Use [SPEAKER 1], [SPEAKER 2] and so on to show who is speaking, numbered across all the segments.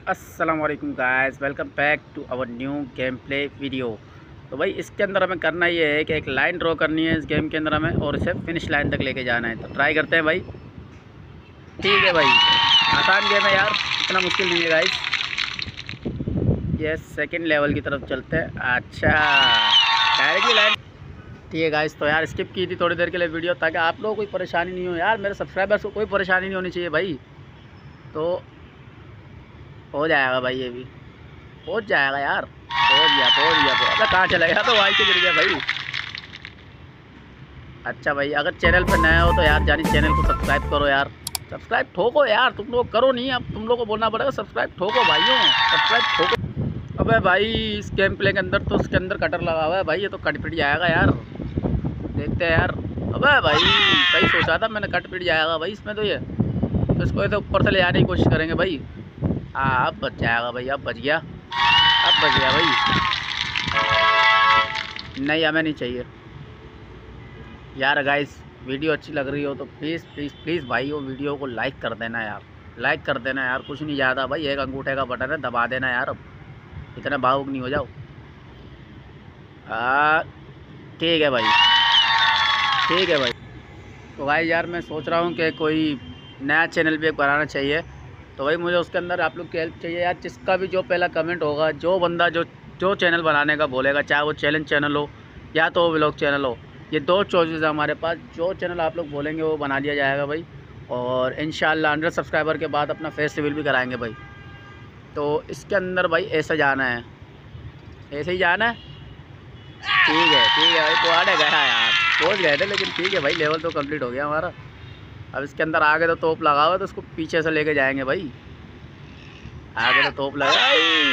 [SPEAKER 1] अस्सलाम वालेकुम guys, welcome back to our new game play video. तो भाई इसके अंदर हमें करना ये है कि एक लाइन ड्रॉ करनी है इस गेम के अंदर हमें, और इसे फिनिश लाइन तक लेके जाना है। तो ट्राई करते हैं भाई। ठीक है भाई, आसान गेम है यार, इतना मुश्किल नहीं है गाइस। ये सेकंड लेवल की तरफ चलते हैं। अच्छा, डायरेक्टली लाइन। ठीक है गाइस, तो यार स्किप की थी थोड़ी देर के लिए वीडियो, ताकि आप लोगों को कोई परेशानी नहीं हो यार, मेरे सब्सक्राइबर्स को कोई परेशानी नहीं होनी चाहिए भाई। तो हो जाएगा भाई, ये भी पहुंच जाएगा यार। पहुंच गया। अबे कहाँ चला गया, तो वाई से गिर गया भाई। अच्छा भाई, अगर चैनल पर नया हो तो यार जानी चैनल को सब्सक्राइब करो यार। सब्सक्राइब ठोको यार, तुम लोग करो नहीं, अब तुम लोग को बोलना पड़ेगा सब्सक्राइब ठोको भाइयों, सब्सक्राइब ठोको। अबे भाई इस गेम प्ले के अंदर तो उसके अंदर कटर लगा हुआ है भाई, ये तो कट पिट जाएगा यार। देखते हैं यार। अबे भाई सही सोचा था मैंने, कट पिट जाएगा भाई इसमें तो। ये तो इसको ऐसे ऊपर से ले जाने की कोशिश करेंगे भाई। हाँ अब बच जाएगा भाई, अब बच गया, अब बच गया भाई। नहीं हमें नहीं चाहिए यार। गाइस वीडियो अच्छी लग रही हो तो प्लीज़ प्लीज़ प्लीज़ भाई वो वीडियो को लाइक कर देना यार, लाइक कर देना यार, कुछ नहीं ज़्यादा भाई, एक अंगूठे का बटन है, दबा देना यार। अब इतना भावुक नहीं हो जाओ। ठीक है भाई, ठीक है भाई। तो भाई यार मैं सोच रहा हूँ कि कोई नया चैनल भी एक बनाना चाहिए। तो भाई मुझे उसके अंदर आप लोग की हेल्प चाहिए यार। जिसका भी जो पहला कमेंट होगा, जो बंदा जो चैनल बनाने का बोलेगा, चाहे वो चैलेंज चैनल हो या तो वो व्लॉग चैनल हो, ये दो चॉइसेस है हमारे पास। जो चैनल आप लोग बोलेंगे वो बना लिया जाएगा भाई। और इंशाल्लाह 100 सब्सक्राइबर के बाद अपना फेस रिवील भी कराएंगे भाई। तो इसके अंदर भाई ऐसा जाना है, ऐसे ही जाना है। ठीक है भाई, तो आने गया यार, पहुँच गए थे लेकिन ठीक है भाई, लेवल तो कंप्लीट हो गया हमारा। अब इसके अंदर आगे तो तोप लगा हुआ है, तो उसको पीछे से लेके जाएंगे भाई। आगे तो तोप लगा,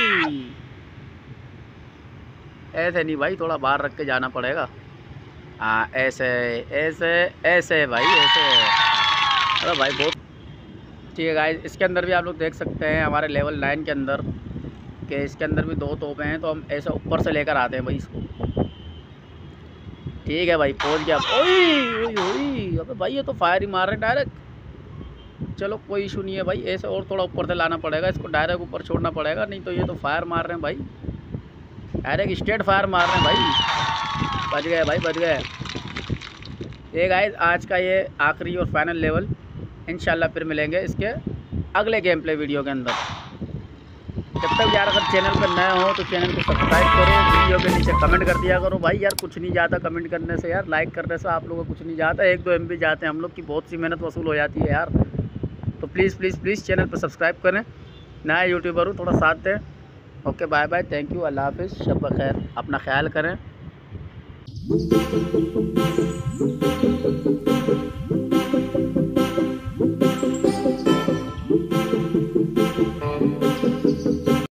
[SPEAKER 1] ऐसे नहीं भाई, थोड़ा बाहर रख के जाना पड़ेगा। हाँ ऐसे ऐसे ऐसे भाई, ऐसे। अरे भाई बहुत ठीक है गाइस। इसके अंदर भी आप लोग देख सकते हैं हमारे लेवल 9 के अंदर कि इसके अंदर भी दो तोपें हैं, तो हम ऐसे ऊपर से लेकर आते हैं भाई इसको। ठीक है भाई, पहुंच गया। ओई अबे भाई ये तो फायर ही मार रहे डायरेक्ट। चलो कोई इशू नहीं है भाई, ऐसे और थोड़ा ऊपर से लाना पड़ेगा इसको, डायरेक्ट ऊपर छोड़ना पड़ेगा, नहीं तो ये तो फायर मार रहे हैं भाई, डायरेक्ट स्ट्रेट फायर मार रहे हैं भाई। बच गए भाई, बच गए। ये गाइस आज का ये आखिरी और फाइनल लेवल, इंशाल्लाह फिर मिलेंगे इसके अगले गेम प्ले वीडियो के अंदर। जब तक यार अगर चैनल पर नए हो तो चैनल को सब्सक्राइब करो, वीडियो के नीचे कमेंट कर दिया करो भाई। यार कुछ नहीं जाता कमेंट करने से यार, लाइक करने से आप लोगों को कुछ नहीं जाता, 1-2 MB जाते हैं, हम लोग की बहुत सी मेहनत वसूल हो जाती है यार। तो प्लीज़ प्लीज़ प्लीज़ चैनल पर सब्सक्राइब करें, नया यूट्यूबर हूँ, थोड़ा साथ दें। Okay bye bye, thank you, अल्लाह हाफिज़, शब खैर, अपना ख्याल करें।